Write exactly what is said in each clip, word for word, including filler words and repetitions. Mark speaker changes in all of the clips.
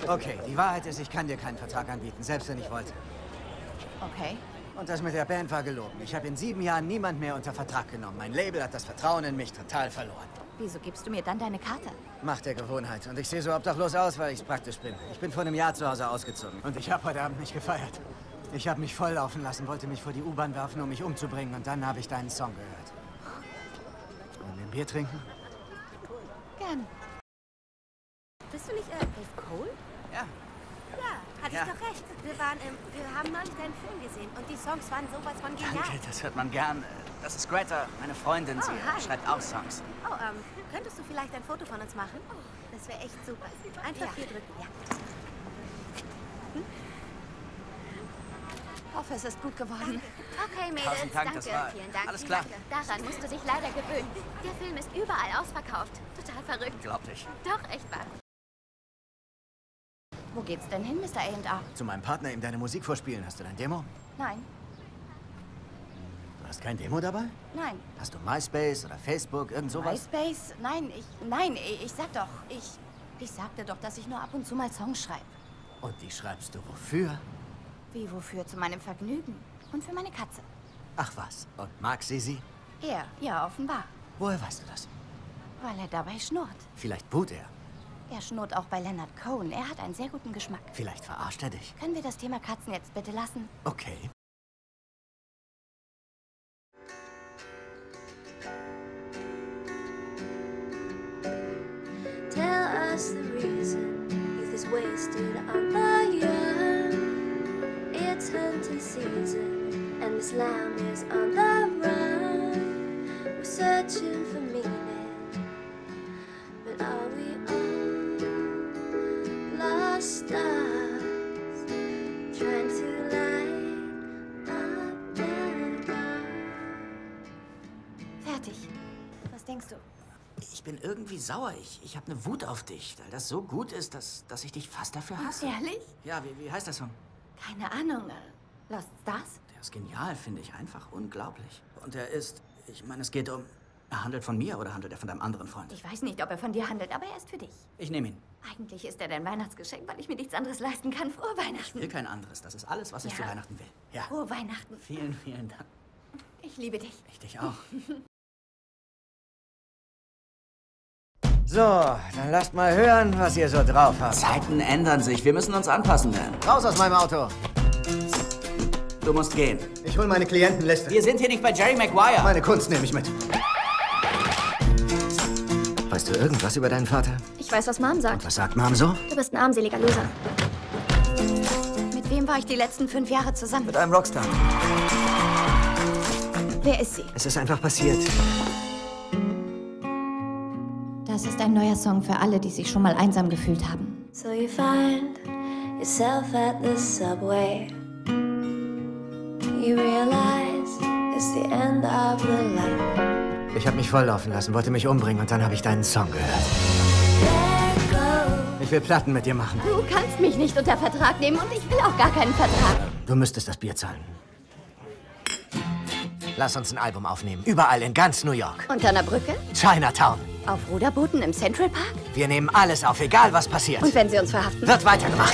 Speaker 1: Okay, die Wahrheit ist, ich kann dir keinen Vertrag anbieten, selbst wenn ich wollte.
Speaker 2: Okay.
Speaker 1: Und das mit der Band war gelogen. Ich habe in sieben Jahren niemand mehr unter Vertrag genommen. Mein Label hat das Vertrauen in mich total verloren.
Speaker 2: Wieso gibst du mir dann deine Karte?
Speaker 1: Macht der Gewohnheit. Und ich sehe so obdachlos aus, weil ich praktisch bin. Ich bin vor einem Jahr zu Hause ausgezogen. Und ich habe heute Abend nicht gefeiert. Ich habe mich volllaufen lassen, wollte mich vor die U-Bahn werfen, um mich umzubringen. Und dann habe ich deinen Song gehört. Wollen wir ein Bier trinken?
Speaker 2: Gern.
Speaker 3: Bist du nicht, äh, Dave Cole?
Speaker 1: Ja.
Speaker 3: Ja, hatte
Speaker 1: Ja.
Speaker 3: ich doch recht. Wir waren, ähm, wir haben neulich deinen Film gesehen und die Songs waren sowas von genial.
Speaker 4: Danke, das hört man gern. Das ist Greta, meine Freundin.
Speaker 3: Oh,
Speaker 4: Sie
Speaker 3: hi.
Speaker 4: schreibt auch Songs.
Speaker 3: Oh, ähm, könntest du vielleicht ein Foto von uns machen? Oh, das wäre echt super. Einfach hier drücken, ja.
Speaker 2: Hm? Hoffe, es ist gut geworden.
Speaker 3: Okay, Mädels,
Speaker 4: Tausend Dank,
Speaker 3: danke.
Speaker 4: das war
Speaker 3: Vielen Dank.
Speaker 4: alles klar.
Speaker 3: Danke. Daran musst du dich leider gewöhnen. Der Film ist überall ausverkauft. Total verrückt.
Speaker 4: Unglaublich.
Speaker 3: Doch, echt wahr.
Speaker 2: Wo geht's denn hin, Mister A und R?
Speaker 1: Zu meinem Partner ihm deine Musik vorspielen. Hast du dein Demo?
Speaker 2: Nein,
Speaker 1: Du hast kein Demo dabei?
Speaker 2: nein.
Speaker 1: Hast du MySpace oder Facebook, irgend sowas?
Speaker 2: MySpace? Nein, ich, nein, ich, ich sag doch, ich, ich sagte doch, dass ich nur ab und zu mal Songs schreibe.
Speaker 1: Und die schreibst du wofür?
Speaker 2: Wie, wofür? Zu meinem Vergnügen. Und für meine Katze.
Speaker 1: Ach was. Und mag sie sie?
Speaker 2: Er, ja, offenbar.
Speaker 1: Woher weißt du das?
Speaker 2: Weil er dabei schnurrt.
Speaker 1: Vielleicht boot er.
Speaker 2: Er schnurrt auch bei Leonard Cohen. Er hat einen sehr guten Geschmack.
Speaker 1: Vielleicht verarscht er dich.
Speaker 2: Können wir das Thema Katzen jetzt bitte lassen?
Speaker 1: Okay.
Speaker 5: Tell us the reason youth is wasted on the young. It's hunting season and this lamb is on the run. We're searching for meaning, but are we all lost stars trying to light up the dark?
Speaker 2: Fertig. Was denkst du?
Speaker 4: Ich bin irgendwie sauer. Ich, ich habe eine Wut auf dich, weil das so gut ist, dass, dass ich dich fast dafür hasse.
Speaker 2: Ehrlich?
Speaker 4: Ja, wie, wie heißt der Song?
Speaker 2: Keine Ahnung. äh, Lost Stars?
Speaker 4: Der ist genial, finde ich. Einfach unglaublich. Und er ist, ich meine, es geht um, er handelt von mir oder handelt er von deinem anderen Freund?
Speaker 2: Ich weiß nicht, ob er von dir handelt, aber er ist für dich.
Speaker 4: Ich nehme ihn.
Speaker 2: Eigentlich ist er dein Weihnachtsgeschenk, weil ich mir nichts anderes leisten kann. Frohe
Speaker 4: Ich
Speaker 2: Weihnachten.
Speaker 4: will kein anderes. Das ist alles, was ich
Speaker 2: Ja.
Speaker 4: zu Weihnachten will. Ja.
Speaker 2: Frohe Weihnachten.
Speaker 4: Vielen, vielen Dank.
Speaker 2: Ich liebe dich.
Speaker 4: Ich dich auch.
Speaker 1: So, dann lasst mal hören, was ihr so drauf habt.
Speaker 4: Zeiten ändern sich. Wir müssen uns anpassen, Dan.
Speaker 1: Raus aus meinem Auto.
Speaker 4: Du musst gehen.
Speaker 1: Ich hol meine Klientenliste.
Speaker 4: Wir sind hier nicht bei Jerry Maguire.
Speaker 1: Meine Kunst nehme ich mit. Weißt du irgendwas über deinen Vater?
Speaker 3: Ich weiß, was Mom sagt.
Speaker 1: Was sagt Mom so?
Speaker 3: Du bist ein armseliger Loser.
Speaker 2: Mit wem war ich die letzten fünf Jahre zusammen?
Speaker 1: Mit einem Rockstar.
Speaker 2: Wer ist sie?
Speaker 1: Es ist einfach passiert.
Speaker 2: Das ist ein neuer Song für alle, die sich schon mal einsam gefühlt haben.
Speaker 5: So you find yourself at the subway. You realize it's the end of the line.
Speaker 1: Ich habe mich volllaufen lassen, wollte mich umbringen und dann habe ich deinen Song gehört.
Speaker 5: Let go.
Speaker 1: Ich will Platten mit dir machen.
Speaker 2: Du kannst mich nicht unter Vertrag nehmen und ich will auch gar keinen Vertrag.
Speaker 1: Du müsstest das Bier zahlen. Lass uns ein Album aufnehmen. Überall in ganz New York.
Speaker 2: Unter einer Brücke?
Speaker 1: Chinatown.
Speaker 2: Auf Ruderbooten im Central Park?
Speaker 1: Wir nehmen alles auf, egal was passiert.
Speaker 2: Und wenn sie uns verhaften?
Speaker 1: Wird weitergemacht.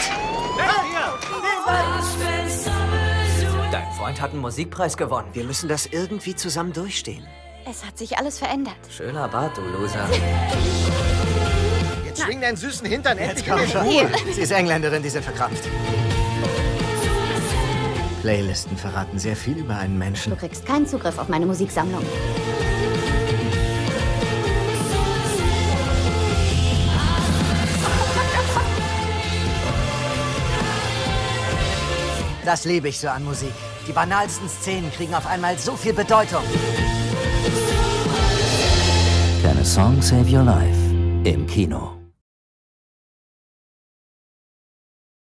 Speaker 6: Dein Freund hat einen Musikpreis gewonnen.
Speaker 1: Wir müssen das irgendwie zusammen durchstehen.
Speaker 2: Es hat sich alles verändert.
Speaker 6: Schöner Bart, du Loser.
Speaker 1: Jetzt schwing deinen süßen Hintern endlich. Jetzt komm schon.
Speaker 2: Hier.
Speaker 1: Sie ist Engländerin, die sind verkrampft. Playlisten verraten sehr viel über einen Menschen.
Speaker 2: Du kriegst keinen Zugriff auf meine Musiksammlung.
Speaker 1: Das liebe ich so an Musik. Die banalsten Szenen kriegen auf einmal so viel Bedeutung.
Speaker 6: Can a Song Save Your Life? Im Kino.